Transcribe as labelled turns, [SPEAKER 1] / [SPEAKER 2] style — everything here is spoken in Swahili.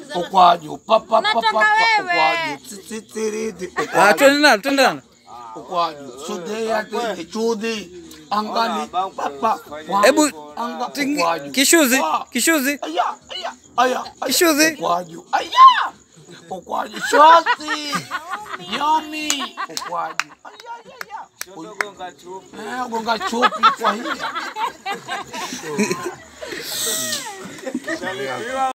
[SPEAKER 1] Ukwaju papa ukwaju titiri
[SPEAKER 2] twendana.
[SPEAKER 1] ukwaju sudea te chudi angali papa.
[SPEAKER 2] Hebu kishuzi. Aya. Kishuzi.
[SPEAKER 1] Ukwaju aya. Ukwaju shoti. Yomi ukwaju. Aya. Gonga chupi kwa hii.